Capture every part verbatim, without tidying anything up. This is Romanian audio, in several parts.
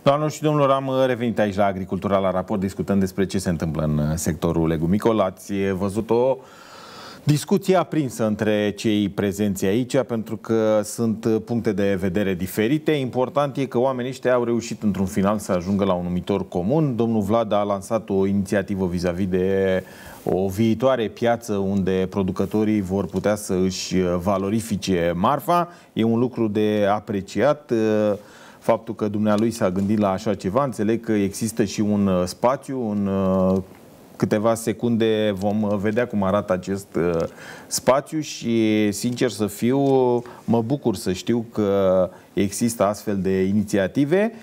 Doamnelor și domnilor, am revenit aici la Agricultura la raport, discutând despre ce se întâmplă în sectorul legumicol. Ați văzut o discuție aprinsă între cei prezenți aici, pentru că sunt puncte de vedere diferite. Important e că oamenii ăștia au reușit într-un final să ajungă la un numitor comun. Domnul Vlad a lansat o inițiativă vis-a-vis de o viitoare piață unde producătorii vor putea să își valorifice marfa. E un lucru de apreciat. Faptul că dumnealui s-a gândit la așa ceva, înțeleg că există și un spațiu, în câteva secunde vom vedea cum arată acest spațiu și, sincer să fiu, mă bucur să știu că există astfel de inițiative.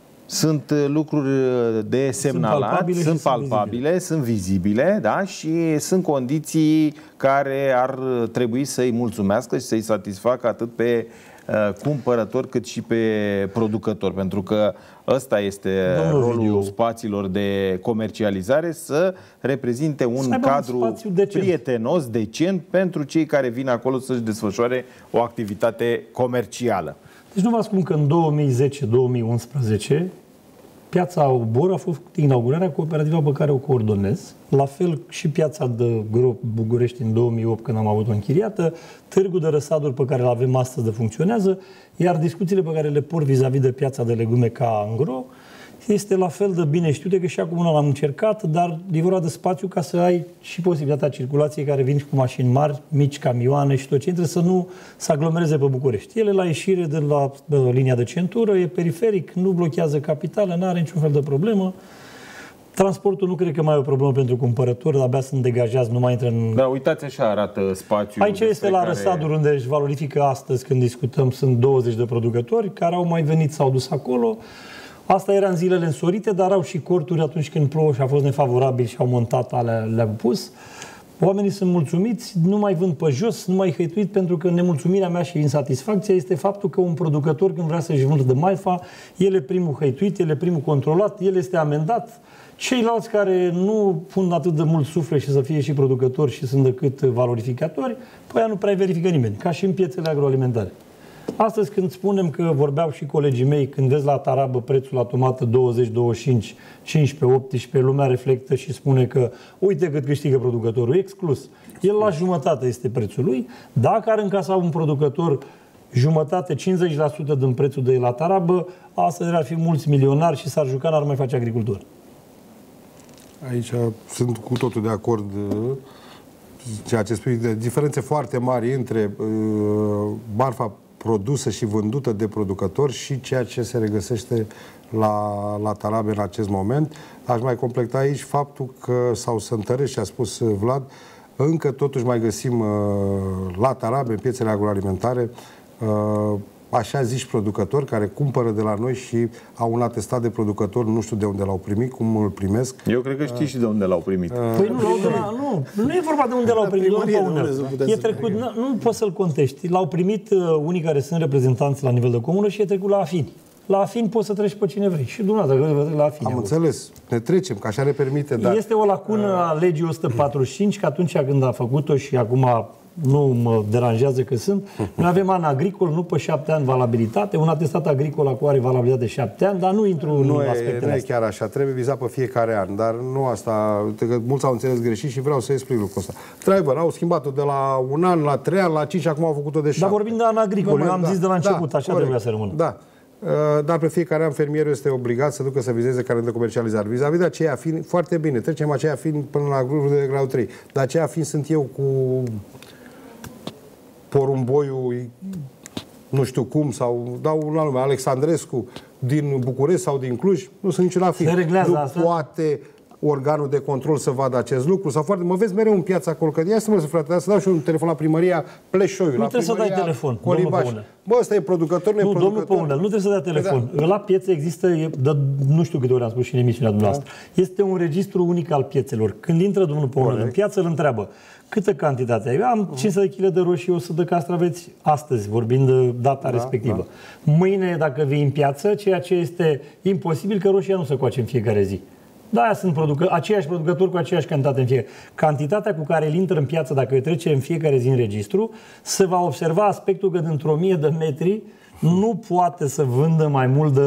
Sunt lucruri de semnalat, sunt palpabile, sunt, palpabile, vizibile. sunt vizibile, da? Și sunt condiții care ar trebui să-i mulțumească și să-i satisfacă atât pe cumpărător cât și pe producător, pentru că ăsta este Domnul rolul video. spațiilor de comercializare, să reprezinte un cadru un decent. prietenos, decent pentru cei care vin acolo să-și desfășoare o activitate comercială. Deci nu vă spun că în două mii zece două mii unsprezece piața Obor a fost inaugurarea cooperativă pe care o coordonez. La fel și piața de Gro București în două mii opt, când am avut-o închiriată, târgul de răsaduri pe care îl avem astăzi de funcționează, iar discuțiile pe care le port vis-a-vis de piața de legume ca Angro este la fel de bine știute, că și acum una l-am încercat, dar e vorba de spațiu ca să ai și posibilitatea circulației care vin cu mașini mari, mici, camioane și tot ce intră, să nu se aglomereze pe București. Ele la ieșire de la de linia de centură, e periferic, nu blochează capitala, nu are niciun fel de problemă. Transportul nu cred că mai e o problemă pentru cumpărători, abia sunt degajați, nu mai intră în... Da, uitați așa arată spațiul. Aici este la care... Răsaduri, unde își valorifică astăzi, când discutăm, sunt douăzeci de producători care au mai venit, s-au dus acolo. Asta era în zilele însorite, dar au și corturi atunci când plouă și a fost nefavorabil și au montat, le-au pus. Oamenii sunt mulțumiți, nu mai vând pe jos, nu mai hăituit, pentru că nemulțumirea mea și insatisfacția este faptul că un producător, când vrea să-și vândă de marfa, el e primul hăituit, el e primul controlat, el este amendat. Ceilalți care nu pun atât de mult suflet și să fie și producători și sunt decât valorificatori, pe aia nu prea verifică nimeni, ca și în piețele agroalimentare. Astăzi, când spunem că vorbeau și colegii mei, când vezi la tarabă prețul la tomată douăzeci, douăzeci și cinci, cincisprezece, optsprezece, lumea reflectă și spune că uite cât câștigă producătorul, exclus. El la jumătate este prețul lui. Dacă ar încasa un producător jumătate, cincizeci la sută din prețul de la tarabă, astăzi ar fi mulți milionari și s-ar juca, n-ar mai face agricultură. Aici sunt cu totul de acord. Ceea ce spui, de diferențe foarte mari între uh, marfa produsă și vândută de producători și ceea ce se regăsește la, la tarabe în acest moment. Aș mai completa aici faptul că, sau să întăresc ce a spus Vlad, încă totuși mai găsim uh, la tarabe, în piețele agroalimentare, uh, așa zici producători care cumpără de la noi și au un atestat de producător, nu știu de unde l-au primit, cum îl primesc. Eu cred că știi și de unde l-au primit. Păi nu, de la, nu, nu e vorba de unde l-au primit, nu, e trecut, nu, nu poți să-l contești. L-au primit uh, unii care sunt reprezentanți la nivel de comună și e trecut la Afini. La Afini poți să treci pe cine vrei. Și dumneavoastră, la Afini. Am înțeles. Ne trecem, că așa ne permite. Dar... Este o lacună a legii o sută patruzeci și cinci, că atunci când a făcut-o și acum nu mă deranjează că sunt, noi avem an agricol, nu pe șapte ani valabilitate, un atestat agricol acum are valabilitate de șapte ani, dar nu intru în nu aspectele astea. Nu e chiar așa, trebuie vizat pe fiecare an, dar nu asta, că mulți au înțeles greșit și vreau să explic lucrul ăsta. Într-adevăr, au schimbat-o de la un an, la trei ani, la cinci, acum au făcut-o de șapte. Dar vorbim de an agricol, eu am da, zis de la început, da, așa corect, trebuia să rămână. Da. Dar pe fiecare an fermierul este obligat să ducă să vizeze carnet de comercializare. Vis-a-vis de aceea fiind, foarte bine, trecem aceea fiind până la grupul de grau trei. Dar aceea fiind sunt eu cu porumboiul, nu știu cum, sau dau un alt nume, Alexandrescu, din București sau din Cluj, nu sunt niciun afin. Se reglează nu asta? poate organul de control să vadă acest lucru, sau foarte... Mă vezi mereu în piața acolo, că ia să mă frate, să dau și un telefon la primăria Pleșoiu, nu la trebuie să dai telefon, Colibaș. Bă, ăsta e producător, nu e producător. Domnul Păunel, nu trebuie să dai telefon. Da. La piețe există, e, de, nu știu câte ori am spus și în emisiunea dumneavoastră, da. Este un registru unic al piețelor. Când intră domnul Păunel în piață, îl întreabă câtă cantitate ai. Eu am cinci sute de kilograme de roșii, o sută de castraveți astăzi, vorbind de data da, respectivă. Da. Mâine, dacă vii în piață, ceea ce este imposibil, că roșia nu se coace în fiecare zi. Da, sunt producă, aceiași producători cu aceeași cantitate în fiecare. Cantitatea cu care îl intră în piață, dacă îi trece în fiecare zi în registru, se va observa aspectul că dintr-o mie de metri nu poate să vândă mai mult de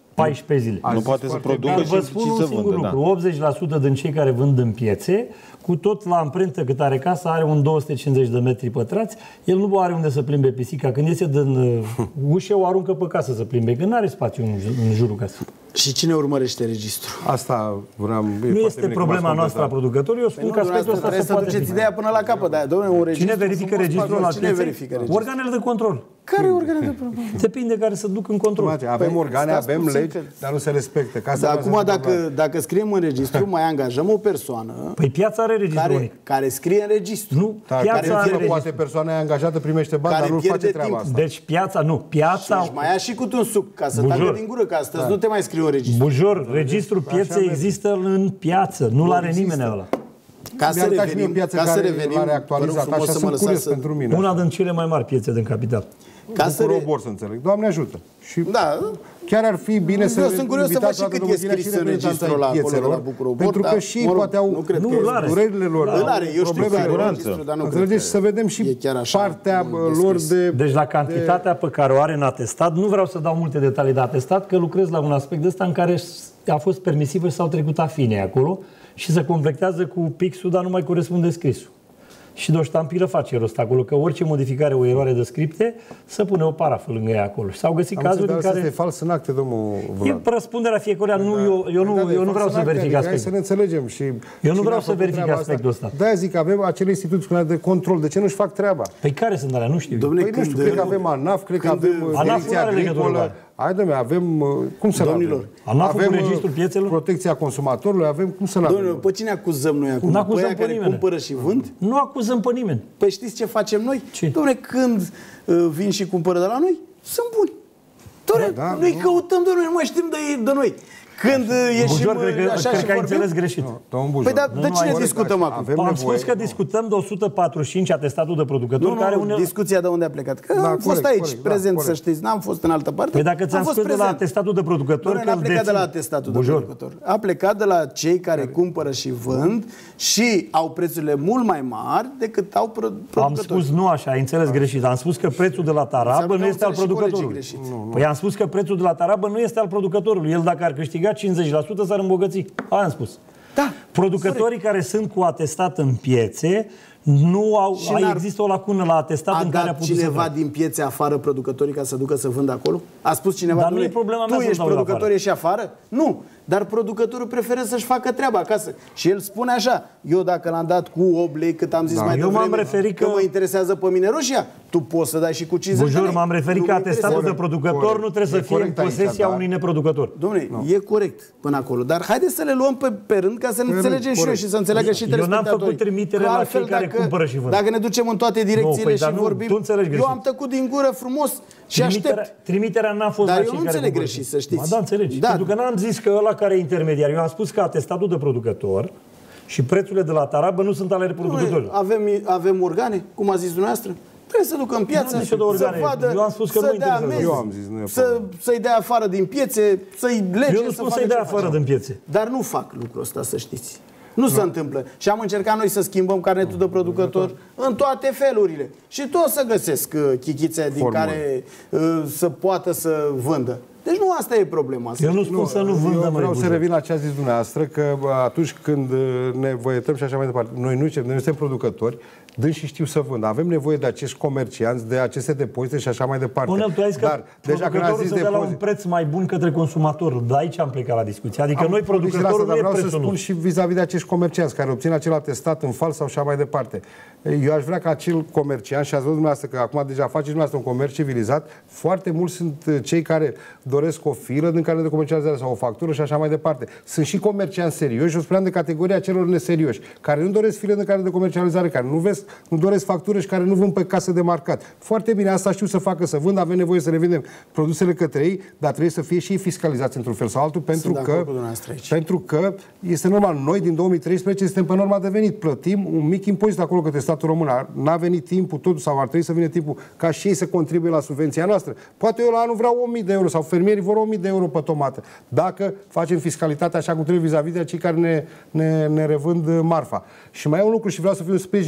paisprezece zile. Nu poate să producă Dar și, vă spun și un să singur vândă. lucru. Da. optzeci la sută din cei care vând în piețe, cu tot la amprentă cât are casa, are un două sute cincizeci de metri pătrați, el nu are unde să plimbe pisica. Când iese din uh, ușă, o aruncă pe casă să plimbe, că nu are spațiu în, în jurul casei. Și cine urmărește registrul? Asta vreau... Nu este problema noastră a producătorului, eu spun Nu, că aspectul ăsta trebuie se să poate duceți fi. ideea până la capăt. Dar, domnule, un registru Cine verifică frumos, registrul la Cine piețe? verifică registrul? Organele de control. Care organe de problemă? Depinde care să duc în control. Avem Păi, organe, stați avem puțin legi, că- dar nu se respectă. Ca să Dar nu acum, se dacă, întâmplă. dacă scriem în registru, mai angajăm o persoană Păi piața are registru care, unic. care scrie în registru. Nu, Da, piața care are pierde, registru. poate persoana angajată primește bani, Care dar nu pierde face treaba timp. asta. Deci piața, nu, Și piața... își mai ia și cu un suc ca să Bujor. tacă din gură, că astăzi nu te mai scriu în registru. Bujor, registrul pieței există în piață, nu l-are nimeni ăla. Ca să Mi-a arătat și mie o revenim, piață ca să care revenim, l-are vă rog actualizat, frumos așa să mă sunt lăsați curios să... pentru mine. Una din cele mai mari piețe din capital. Ca să Bucur re... obor să înțeleg. Doamne ajută. Și Da, chiar ar fi bine să Eu sunt curios să văd invitați și cât toată e România și scris în reprezentanța registrul ăla acolo de la piețelor, Bucur Obor, pentru că dar, și mă rog, poate au nu cred că nu, îl are. durerile lor, îl are, eu știu că problemele are lor. registru, dar nu cred Înțelegeți? că Să vedem și e chiar așa partea mult lor descris. de... Deci la cantitatea pe care o are în atestat, nu vreau să dau multe detalii de atestat, că lucrez la un aspect ăsta în care a fost permisivă și s-au trecut afinei acolo și se completează cu pixul, dar nu mai corespunde scrisul. Și de o ștampilă face rost acolo, că orice modificare, o eroare de scripte, să pune o parafă lângă ea acolo. Și s-au găsit Am cazuri în înțeles, dar care... asta e fals în acte, domnul E Vlad. răspunderea fiecăruia, nu, eu, eu, nu, Da, da, e eu nu fals vreau în să acte, verific adică hai să aspectul. ne înțelegem. Și Eu nu cine vreau a să făcut verific treaba aspectul asta? ăsta. De-aia zic că avem acele instituții spunea, de control. De ce nu-și fac treaba? Păi care sunt alea? Nu știu. Dom'le, Păi nu știu, când- cred că avem ANAF, cred că când- avem uh, ANAF Direcția nu are legătură cu Agricolă. aia. Hai, dom'le, avem... uh, Cum să Domnilor, ANAF-ul cu avem uh, registrul piețelor? protecția consumatorului, avem... Cum să Domnule, avem? pe cine acuzăm noi acum? N-acuzăm Pe aia pe care nimeni. cumpără și vând? Nu acuzăm pe nimeni. Păi știți ce facem noi? Ce? Dom'le, când uh, vin și cumpără de la noi, sunt buni. Dom'le, Da, noi nu. căutăm de noi, nu mai știm de, ei, de noi. Când uh, ieșim Bujor, uh, cred că, așa cred și că ai vorbim... înțeles greșit. Domnul Bujor. Păi dar Nu, de nu, cine ai- discutăm acum? Avem Am nevoie, spus că nu. discutăm de o sută patruzeci și cinci atestatul de producător, Nu, care nu, une... discuția de unde a plecat. Că Da, am fost corect, aici, corect, da, prezent, corect. să știți. N-am fost în altă parte. Păi dacă am ți-am fost spus de la prezent. atestatul de producător, Dom'le, că n-a îl plecat de la dețin. atestatul de Bujor. producător. A plecat de la cei care cumpără și vând și au prețurile mult mai mari decât au pro- Am producători. spus nu așa, ai înțeles greșit. Am spus că prețul de la tarabă Înseamnă nu că este al au înțeles și producătorului. colegii greșit. Păi am spus că prețul de la tarabă nu este al producătorului. El dacă ar câștiga cincizeci la sută s-ar îmbogăți. Aia am spus. Da. Producătorii care sunt cu atestat în piețe nu au, Și ai, n-ar- există o lacună la atestat A în care a dat putut să cineva vrea. din piețe afară producătorii ca să ducă să vândă acolo? A spus cineva, Dar nu e "Dom'le, problema mea tu să ești dau la producător, afară." ești afară? Nu, dar producătorul preferă să-și facă treaba acasă. Și el spune așa, eu dacă l-am dat cu opt lei, cât am zis Da. mai Eu devreme, m-am referit că că- mă interesează pe mine roșia, tu poți să dai și cu cincizeci de Bujor, lei. m-am referit Nu că mă atestatul de interesează. producător Corect. nu trebuie să E fie în corect aici, posesia da. unui neproducător. Dom'le, e corect până acolo, dar haideți să le luăm pe, pe rând ca să ne înțelegem și eu corect. și să înțeleagă și Eu n-am telespectatorii. făcut trimitere Că la altfel, cei care dacă- cumpără și vând. Dacă ne ducem în toate direcțiile păi, și dar nu, vorbim, tu înțelegi eu greșit. am tăcut din gură frumos și Trimiterea, aștept. trimiterea n-a fost Dar la eu cei nu care înțeleg cumpără. greșit, să știți. Ba da, înțelegi. Da. Pentru că n-am zis că ăla care e intermediar. Eu am spus că atestatul de producător și prețurile de la tarabă nu sunt ale producătorilor. Avem, avem organe, cum a zis dumneavoastră, trebuie să ducă în piață, N-am zis eu de organe. să vadă, Eu am spus că să nu dea interesează. amenzi, Eu am zis, nu e să, problemă. să-i dea afară din piețe, să-i lege, Eu nu să spun facă să-i dea ce afară face. din piețe. Dar nu fac lucrul ăsta, să știți. Nu se întâmplă. Și am încercat noi să schimbăm carnetul de producător în toate felurile. Și tot să găsesc uh, chichițe din Formule. care uh, să poată să vândă. Deci nu asta e problema. Eu nu spun să nu vândă, Eu mai vreau să Bujor. revin la ce a zis dumneavoastră, că bă, atunci când uh, ne văietăm și așa mai departe, noi nu cerem, noi suntem producători, dânsi știu să vândă. Avem nevoie de acești comercianți, de aceste depozite și așa mai departe. Onel, tu ai zis că Dar, deja când a producătorul zis să dea la un depozit, preț mai bun către consumator. De aici am plecat la discuție. Adică am noi, vorbit și la producătorul, asta, nu dar e vreau să prețul spun nostru. și vis-a-vis de acești comercianți care obțin acel atestat în fals sau așa mai departe. Eu aș vrea ca acel comerciant, și ați văzut dumneavoastră că acum deja faceți dumneavoastră un comerț civilizat, foarte mulți sunt uh, cei care doresc o filă din care de comercializare sau o factură și așa mai departe. Sunt și comercianți serioși, eu spuneam de categoria celor neserioși, care nu doresc file de care de comercializare, care nu, vezi, nu doresc factură și care nu vând pe casă de marcat. Foarte bine, asta știu să facă, să vând, avem nevoie să le vindem produsele către ei, dar trebuie să fie și ei fiscalizați într-un fel sau altul, pentru de că, acord cu dumneavoastră aici. pentru că este normal. Noi din două mii treisprezece suntem pe norma de venit. Plătim un mic impozit acolo către statul român. N-a venit timpul tot sau ar trebui să vină timpul ca și ei să contribuie la subvenția noastră. Poate eu la anul vreau o mie de euro sau fermierii vor o mie de euro pe tomată. Dacă facem fiscalitatea așa cum trebuie vis-a-vis de cei care ne, ne, ne revând marfa. Și mai e un lucru și vreau să fiu în sprijinul celor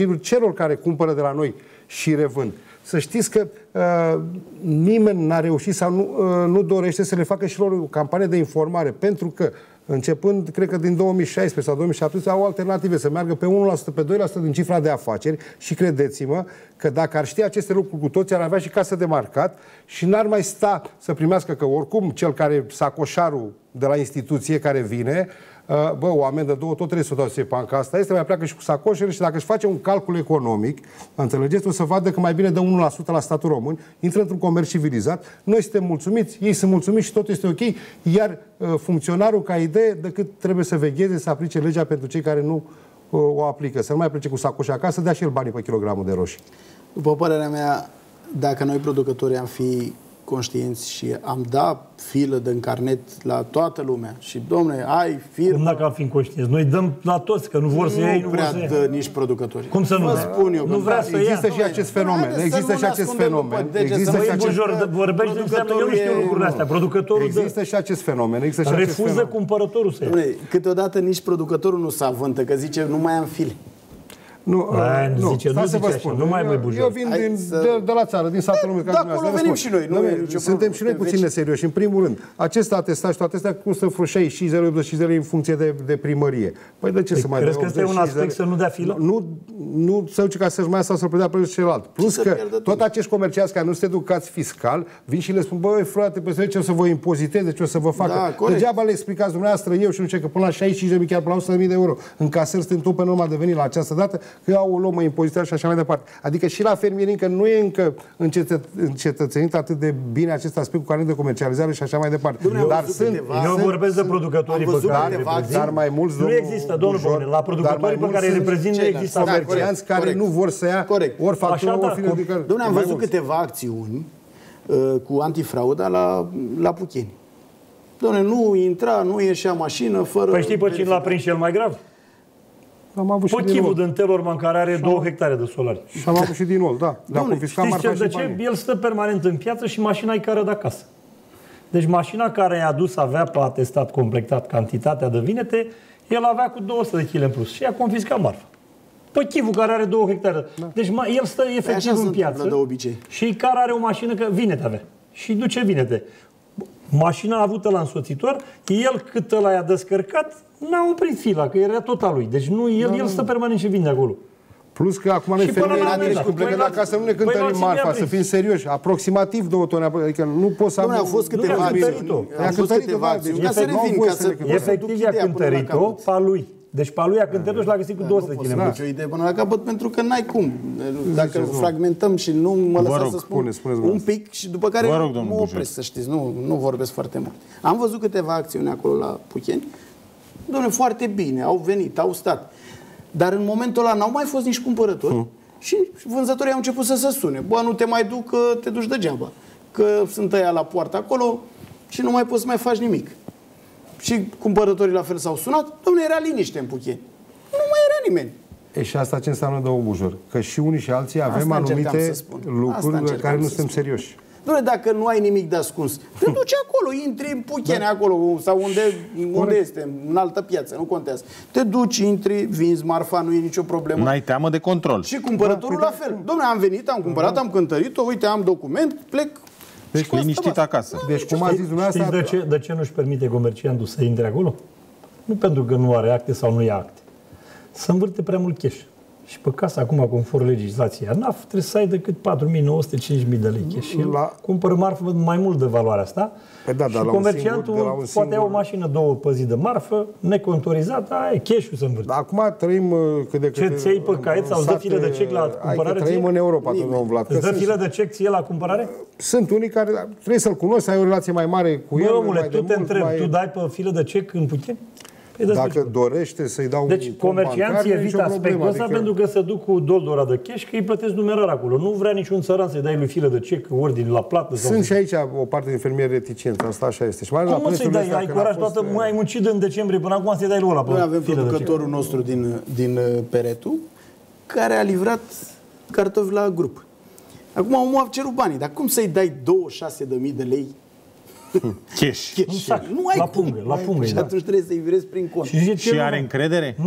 celor care cumpără de la noi și revând. Să știți că uh, nimeni n-a reușit sau nu, uh, nu dorește să le facă și lor o campanie de informare, pentru că începând, cred că din două mii șaisprezece sau două mii șaptesprezece, au alternative să meargă pe unu la sută, pe doi la sută din cifra de afaceri și credeți-mă că dacă ar ști aceste lucruri cu toții, ar avea și casă de marcat și n-ar mai sta să primească, că oricum cel care sacoșarul de la instituție care vine, bă, o amendă două, tot trebuie să o dau să banca asta este, mai pleacă și cu sacoșele și dacă își face un calcul economic, înțelegeți, o să vadă că mai bine dă unu la sută la statul român, intră într-un comerț civilizat, noi suntem mulțumiți, ei sunt mulțumiți și tot este ok, iar uh, funcționarul ca idee, decât trebuie să vegheze, să aplice legea pentru cei care nu uh, o aplică, să nu mai plece cu sacoșa acasă, dea și el banii pe kilogramul de roșii. După părerea mea, dacă noi producătorii am fi conștienți și am dat filă de carnet la toată lumea și, domne, ai firmă... Cum dacă am fi conștienți? Noi dăm la toți, că nu vor să iei, nu vor să prea dă nici producătorii. Cum să nu? Vă spun eu. Nu vrea să Există ia. și acest fenomen. Există și acest fenomen. Există și acest vorbești, înseamnă eu nu știu lucrurile astea. Producătorul Există și acest fenomen. Există și acest refuză cumpărătorul să ia. Câteodată nici producătorul nu se avântă, că zice, nu mai am file. Nu, Ai, nu, zice, nu să vă zice spun. așa, nu mai eu, mai bujor. eu vin din, să... de, de la țară, din satul Român. Da, acolo venim și noi. Nu noi suntem și noi puțin neserioși. În primul rând, acest atestat și toate astea costă vreo șaizeci și zero, optzeci și zero în funcție de, de primărie. Păi de ce Păi să mai crezi că este un aspect să nu dea filă? Nu, nu să duce ca să-și mai ia sau să-l predea pe celălalt. Plus că tot acești comercianți care nu sunt educați fiscal, vin și le spun, băi frate, pe ce o să vă impoziteze, ce o să vă facă. Degeaba le explicați dumneavoastră eu și nu știu că până la șaizeci și cinci de mii, chiar până la o sută de mii de euro. În casări suntem tot pe urma de venit la această dată, că eu o luăm mă impozitează și așa mai departe. Adică și la fermierii încă nu e încă încetățenit atât de bine acest aspect cu carnet de comercializare și așa mai departe. Dumnezeu, dar sunt, eu vorbesc de producătorii pe care reprezint, dar mai mulți, nu există, domnul Bune, la producătorii pe care îi reprezint nu există comercianți care corect. nu vor să ia corect. ori factură, ori da, fi de... Dom'le, am văzut câteva acțiuni uh, cu antifrauda la, la Pucheni. Dom'le, nu intra, nu ieșea mașină fără... Păi știi pe cine l-a prins cel mai grav? Am avut și pe din chivul din Telorman, care are două hectare de solari. Și am avut și din nou, da. Le-a confiscat marfa și de ce? banii. El stă permanent în piață și mașina e care de acasă. Deci mașina care i-a adus avea pe atestat completat cantitatea de vinete, el avea cu două sute de kilograme în plus și i-a confiscat marfa. Pe chivul care are două hectare. Da. Deci el stă efectiv în piață de obicei. Și care are o mașină, că vinete avea. Și duce vinete. Mașina avută la însoțitor, el cât ăla i-a descărcat, n-a oprit fila, că era tot a lui. Deci nu, el, da, el stă permanent și vinde acolo. Plus că acum noi fermierii când plecăm de acasă nu ne cântărim marfa, să fim serioși. Aproximativ două tone, adică nu poți să... Nu, au fost câteva acțiuni. Au fost câteva acțiuni. Efectiv i-a cântărit-o pe lui. Deci pe lui a cântărit-o și l-a găsit cu două sute de kilograme. Nu, o idee până la capăt, pentru că n-ai cum. Dacă fragmentăm și nu mă lăsați să spun un pic și după care mă opresc, să știți, nu, nu vorbesc foarte mult. Am văzut câteva acțiuni acolo la Pucheni. Doamne, foarte bine, au venit, au stat. Dar în momentul ăla n-au mai fost nici cumpărători hmm. și vânzătorii au început să se sune. Bă, nu te mai duc, că te duci degeaba. Că sunt ăia la poartă acolo și nu mai poți să mai faci nimic. Și cumpărătorii la fel s-au sunat. Dom'le, era liniște în Pucheni. Nu mai era nimeni. E și asta ce înseamnă două bujori? Că și unii și alții avem asta anumite lucruri la care nu suntem serioși. Doamne, dacă nu ai nimic de ascuns, te duci acolo, intri în Pucheni, da. acolo, sau unde, unde este, în altă piață, nu contează. Te duci, intri, vinzi marfa, nu e nicio problemă. N-ai teamă de control. Și cumpărătorul da, la fel. Dom'le, am venit, am cumpărat, am cântărit-o, uite, am document, plec. Deci liniștit acasă. Da, deci, cum a zis dumneavoastră... Știți de ce, de ce nu-și permite comerciantul să intre acolo? Nu pentru că nu are acte sau nu ia acte. Să învârte prea mult cash. Și pe casă, acum, conform legislației ANAF, trebuie să ai decât patru mii nouă sute cinci mii de lei cash. Și la... cumpără marfă mai mult de valoarea asta. Păi da, și comerciantul singur, poate singur... ia o mașină, două pe zi de marfă, necontorizată, aia e cash-ul să învârte. Acum trăim cât de cât... Ce ți iei pe caiet sau îți dă filă de cec la cumpărare? Ai, trăim în Europa, domnul Vlad. Îți dă filă de cec ție la cumpărare? Sunt unii care trebuie să-l cunoști, să ai o relație mai mare cu el. Bă, omule, tu te întrebi, tu dai pe filă de cec în Pucheni? Dacă dorește să-i dau deci, un comercianții evită aspectul ăsta adică... pentru că se duc cu doldora de cash, că îi plătesc numerar acolo. Nu vrea niciun țăran să-i dai lui filă de cec, ordine la plată. Sunt sau și aici o parte din fermieri reticenți, asta așa este. Și mai cum mă să-i dai? Ai curaj toată, mai ai muncit în decembrie până acum să-i dai lui ăla pe Noi avem producătorul nostru din, din Peretu, care a livrat cartofi la grup. Acum omul a cerut banii, dar cum să-i dai douăzeci și șase de mii de lei? Cash. Cash. Nu ai la cum. pungă, la pungă. Și atunci trebuie să-i virezi prin cont. Și, și are încredere? Nu.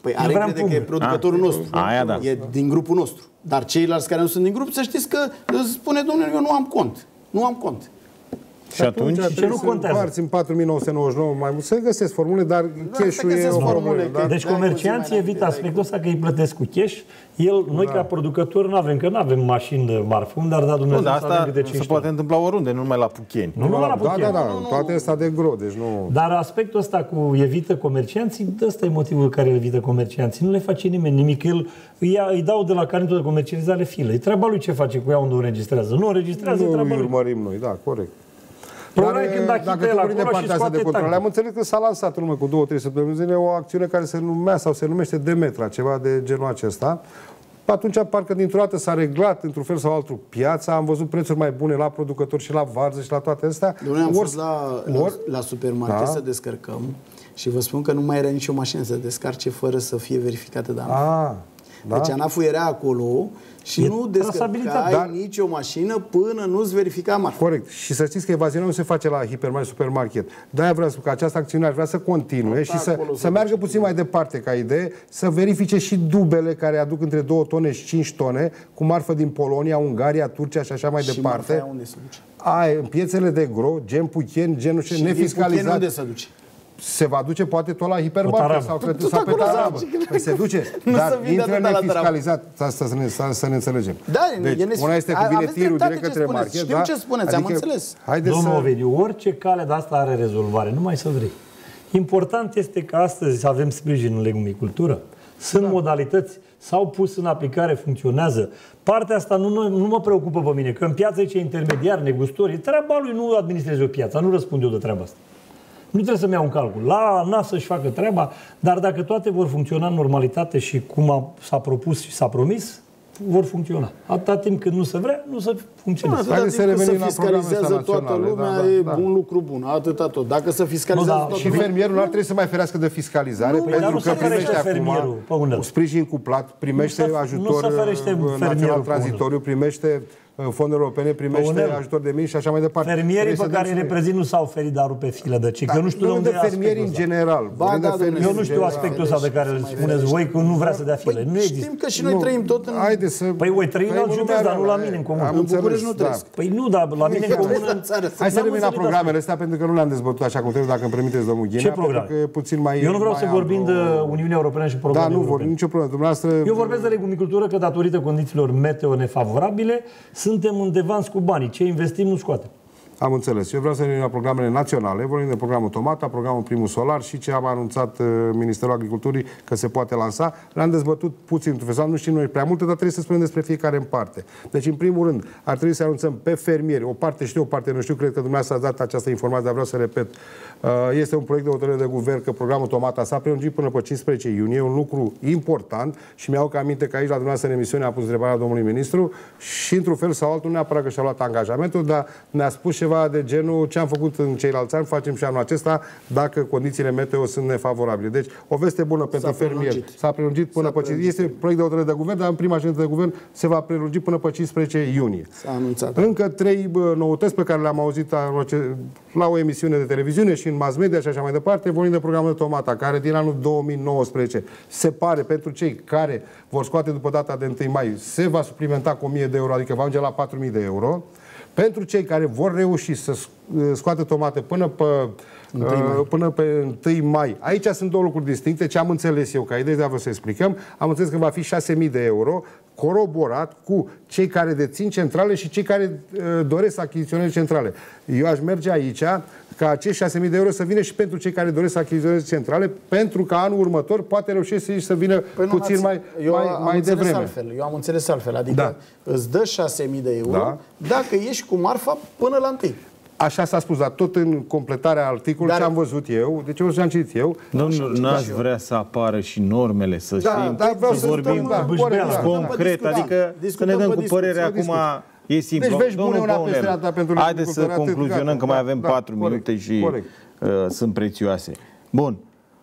Păi are crede că e producătorul A, nostru. Aia, da. E din grupul nostru. Dar ceilalți care nu sunt din grup, să știți că spune, domnule, eu nu am cont. Nu am cont. Și atunci, atunci ce nu contează? Împarți în patru mii nouă sute nouăzeci și nouă mai mult. Se găsesc formule, dar Da, cash-ul se e găsesc o formule, problemă. că- Da? Deci Dai comercianții puțin mai evită înainte, aspectul ăsta că îi plătesc cu cash. El, noi ca producători nu avem, că nu avem mașini de marfă. Unde ar da nu, Dumnezeu dar să avem asta câte se cinci poate tone? întâmpla oriunde, nu numai la Pucheni. Nu numai la Da, Pucheni. da, da. Toate astea de gro, deci nu... Dar aspectul ăsta cu evită comercianții, ăsta e motivul care îl evită comercianții. Nu le face nimeni nimic. El îi, îi dau de la carnetul de comercializare filă. E treaba lui ce face cu ea unde o înregistrează. Nu o înregistrează, e Nu treaba îi lui. urmărim noi, da, corect. Problema e Dar, când dacă achită el tu vorbim de acolo și partea asta de scoate control, taxe. am înțeles că s-a lansat în urmă cu două, trei săptămâni zile o acțiune care se numea sau se numește Demetra, ceva de genul acesta. Atunci, parcă dintr-o dată s-a reglat, într-un fel sau altul, piața, am văzut prețuri mai bune la producători și la varză și la toate astea. Dom'le, am Ori- fost la, la, ori- la supermarket Da. să descărcăm și vă spun că nu mai era nicio mașină să descarce fără să fie verificată de ANAF. Ah, da? Deci ANAF-ul era acolo și E nu trasabilitate. descărcai Dar- nicio mașină până nu-ți verifica marfa. Corect. Și să știți că evaziunea nu se face la hipermarket, supermarket. De-aia vreau să spun că această acțiune aș vrea să continue și să, acolo să se meargă duce. puțin mai departe ca idee, să verifice și dubele care aduc între două tone și cinci tone, cu marfă din Polonia, Ungaria, Turcia și așa mai Și departe. marfa aia unde se duce? Ai, în piețele de gro, gen Pucheni, genul Și din Pucheni nefiscalizat. unde se duce? Se va duce poate tot la Tot hipermarket Araba. sau, Tot sau pe acolo se tarabă. duce. Păi se duce, Nu dar se vinde intră atâta la nefiscalizat. Asta să ne, să, să ne înțelegem. Da, deci, e nes- una este cu aveți vine tirul dreptate direct ce către spuneți. market. Știu da? ce spuneți, am înțeles. Haideți Domnul să... Ovidiu, orice cale de asta are rezolvare, numai să vrei. Important este că astăzi să avem sprijin în legumicultură. Sunt da. modalități, s-au pus în aplicare, funcționează. Partea asta nu, nu, nu mă preocupă pe mine, că în piață e ce intermediar, negustori, e treaba lui, nu administrez eu piața, nu răspund eu de treaba asta. Nu trebuie să-mi iau un calcul. La N A S să-și facă treaba, dar dacă toate vor funcționa în normalitate și cum a, s-a propus și s-a promis, vor funcționa. Atâta timp cât nu se vrea, nu se funcționează. Atâta Haideți timp să cât se revenim la fiscalizează programele toată naționale, lumea, da, da, e da. un lucru bun. Atâta tot. Dacă se fiscalizează Nu, da, toată Și lumea... fermierul ar trebui să mai ferească de fiscalizare, Nu, păi, dar pentru nu că se ferește primește fermierul, pe unde? acum sprijin cuplat, primește Nu se- ajutor nu se ferește uh, fermierul, național pe tranzitoriu, primește uh, fonduri europene, primește unde? ajutor de mii și așa mai departe. Fermierii Trebuie pe să care dăm îi și noi. reprezint nu s-au oferit darul pe filă de ci, că nu știu de Nu unde de e fermieri în aspectul ăsta. general. Ba, vorbim de da, fermieri Eu în nu știu general. aspectul ăsta de care îl Se mai spuneți ferește. voi, că nu vrea să dea file. Păi Nu există. știm că și noi trăim tot în... Haide să... Păi voi trăi în alt Trăim județ, dar nu la lumea mine în reală. comun. Am În înțeles, București nu da. trăiesc. Păi nu, dar la mine în comun... La țară. Hai să N-am revenim la înțeles programele astea, pentru că nu le-am dezbătut așa cum trebuie, dacă îmi permiteți, domnul Ghinea. Ce programe? Pentru că e puțin mai... Eu nu vreau mai să vorbim amplu. de Uniunea Europeană și Da, programe nu vorbim, europene. nicio problemă. Dumneavoastră... Eu vorbesc de legumicultură că datorită condițiilor meteo nefavorabile suntem undeva cu banii. Ce investim nu scoatem. Am înțeles. Eu vreau să revenim la programele naționale. Vorbim de programul Tomata, programul Primul Solar și ce am anunțat uh, Ministerul Agriculturii că se poate lansa. Le-am dezbătut puțin, într-un nu știm noi prea multe, dar trebuie să spunem despre fiecare în parte. Deci, în primul rând, ar trebui să anunțăm pe fermieri. O parte știu, o parte nu știu. Cred că dumneavoastră ați dat această informație, dar vreau să repet. Uh, este un proiect de hotărâre de guvern că programul Tomata s-a prelungit până pe cincisprezece iunie, un lucru important și mi-au că aminte că aici la dumneavoastră în emisiune a pus întrebarea domnului ministru și, într-un fel sau altul, neapărat că și-a luat angajamentul, dar ne-a spus ceva de genul ce am făcut în ceilalți ani, facem și anul acesta dacă condițiile meteo sunt nefavorabile. Deci, o veste bună pentru fermieri. S-a prelungit până pe cincisprezece. Este proiect de hotărâre de guvern, dar în prima ședință de guvern se va prelungi până pe cincisprezece iunie. S-a anunțat. Încă trei bă, noutăți pe care le-am auzit la o emisiune de televiziune și în mass media și așa mai departe, vorbim de programul Tomata, care din anul două mii nouăsprezece se pare pentru cei care vor scoate după data de întâi mai, se va suplimenta cu o mie de euro, adică va ajunge la patru mii de euro. Pentru cei care vor reuși să scoată tomate până pe, uh, până pe întâi mai, aici sunt două lucruri distincte. Ce am înțeles eu ca idee, dar vă să explicăm, am înțeles că va fi șase mii de euro, coroborat cu cei care dețin centrale și cei care uh, doresc să achiziționeze centrale. Eu aș merge aici ca acești șase mii de euro să vină și pentru cei care doresc să achiziționeze centrale, pentru că anul următor poate reușește și să vină Păi nu, puțin mai, eu mai, am mai înțeles devreme. altfel. Eu am înțeles altfel. Adică Da. îți dă șase mii de euro Da. dacă ești cu marfa până la întâi. Așa s-a spus, dar tot în completarea articolului Dar- ce am văzut eu, deci eu ce am citit eu, Domnul, n-aș vrea să apară și normele, să Da, știm, da, vreau să să vorbim stăm, da, bâșbeala. corect, da. concret, Discutăm, adică să ne discutăm dăm pe cu discuții, părerea discuții. acum. E simplu. Deci vești bune Domnul una Paunel, peste alta pentru haideți să agricultori, atât, concluzionăm gata, că mai da, avem da, patru corect, minute și corect. uh, sunt prețioase. Bun.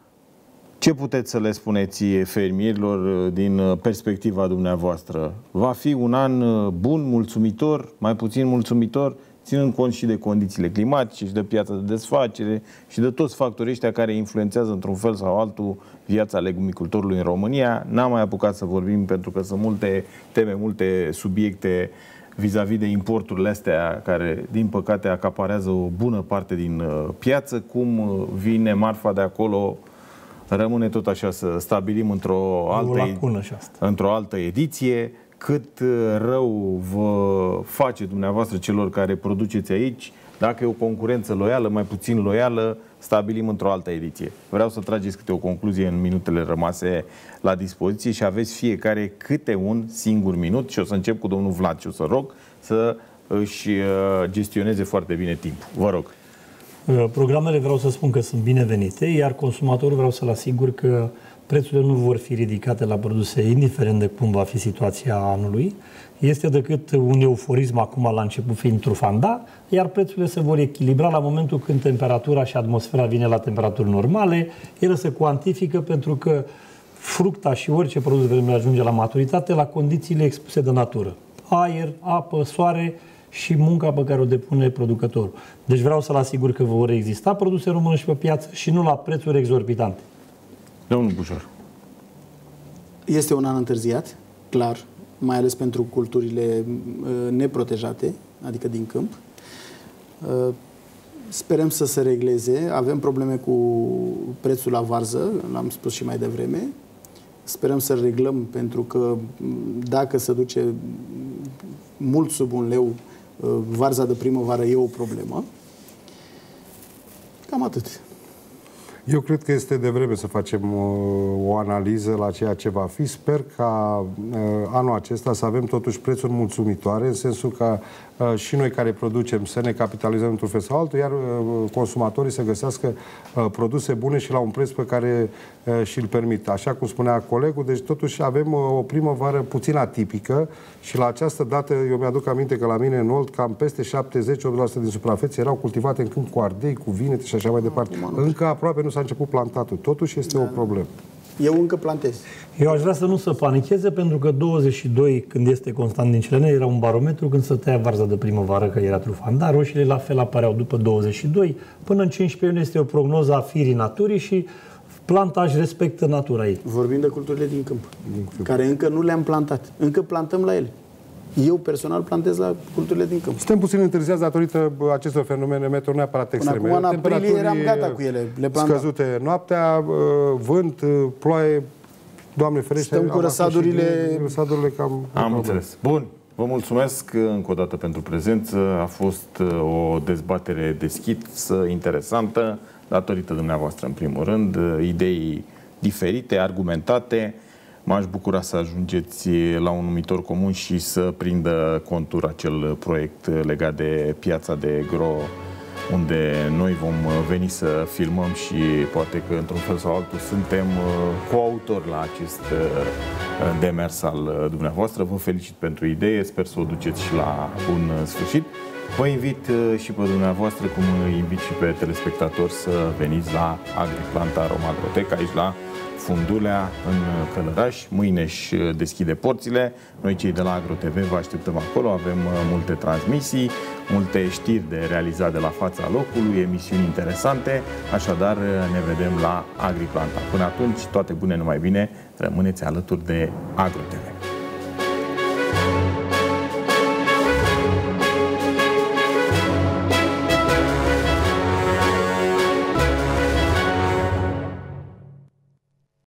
Ce puteți să le spuneți fermierilor uh, din uh, perspectiva dumneavoastră? Va fi un an uh, bun, mulțumitor, mai puțin mulțumitor? ținând cont și de condițiile climatice și de piața de desfacere și de toți factorii ăștia care influențează într-un fel sau altul viața legumicultorului în România. N-am mai apucat să vorbim pentru că sunt multe teme, multe subiecte vis-a-vis de importurile astea care, din păcate, acaparează o bună parte din piață. Cum vine marfa de acolo, rămâne tot așa să stabilim într-o altă, într-o altă ediție. Cât rău vă face dumneavoastră celor care produceți aici, dacă e o concurență loială, mai puțin loială, stabilim într-o altă ediție. Vreau să trageți câte o concluzie în minutele rămase la dispoziție și aveți fiecare câte un singur minut și o să încep cu domnul Vlad și o să rog să își gestioneze foarte bine timpul. Vă rog. Programele vreau să spun că sunt binevenite, iar consumatorul vreau să-l asigur că prețurile nu vor fi ridicate la produse, indiferent de cum va fi situația anului. Este decât un euforism acum la început fiind trufanda, iar prețurile se vor echilibra la momentul când temperatura și atmosfera vine la temperaturi normale. Ele se cuantifică pentru că fructa și orice produs vreme ajunge la maturitate la condițiile expuse de natură. Aer, apă, soare și munca pe care o depune producătorul. Deci vreau să-l asigur că vor exista produse românești pe piață și nu la prețuri exorbitante. Domnul Bușor. Este un an întârziat, clar, mai ales pentru culturile uh, neprotejate, adică din câmp. Uh, sperăm să se regleze. Avem probleme cu prețul la varză, l-am spus și mai devreme. Sperăm să reglăm, pentru că dacă se duce mult sub un leu, uh, varza de primăvară e o problemă. Cam atât. Eu cred că este devreme să facem uh, o analiză la ceea ce va fi. Sper ca uh, anul acesta să avem totuși prețuri mulțumitoare, în sensul că uh, și noi care producem să ne capitalizăm într-un fel sau altul, iar uh, consumatorii să găsească uh, produse bune și la un preț pe care uh, și-l permit. Așa cum spunea colegul, deci totuși avem uh, o primăvară puțin atipică și la această dată, eu mi-aduc aminte că la mine în Olt, cam peste șaptezeci la sută din suprafețe erau cultivate în câmp cu ardei, cu vinete și așa mai departe. Încă aproape nu s-a început plantatul. Totuși este da. o problemă. Eu încă plantez. Eu aș vrea să nu se panicheze, pentru că douăzeci și doi, când este constant din cele, era un barometru când se tăia varza de primăvară, că era trufanda. Roșiile la fel apăreau după douăzeci și doi. Până în cincisprezece iunie este o prognoză a firii naturii și planta își respectă natura ei. Vorbim de culturile din câmp, din câmp, care încă nu le-am plantat. Încă plantăm la ele. Eu personal plantez la culturile din câmp. Suntem puțin întârziați datorită acestor fenomene meteo neapărat extreme. Până acum, în aprilie eram gata cu ele. Le plantam. Scăzute noaptea, vânt, ploaie, Doamne ferește. Stăm cu răsadurile... răsadurile cam... Am înțeles. Bun. Vă mulțumesc încă o dată pentru prezență. A fost o dezbatere deschisă, interesantă, datorită dumneavoastră, în primul rând. Idei diferite, argumentate. M-aș bucura să ajungeți la un numitor comun și să prindă contur acel proiect legat de piața de gro, unde noi vom veni să filmăm și poate că într-un fel sau altul suntem coautori la acest demers al dumneavoastră. Vă felicit pentru idee, sper să o duceți și la bun sfârșit. Vă invit și pe dumneavoastră, cum invit și pe telespectatori, să veniți la Agriplanta Romagrotec, aici la Fundulea, în Călăraș. Mâine își deschide porțile. Noi, cei de la AgroTV, vă așteptăm acolo. Avem multe transmisii, multe știri de realizat de la fața locului, emisiuni interesante. Așadar, ne vedem la Agriplanta. Până atunci, toate bune, numai bine. Rămâneți alături de AgroTV.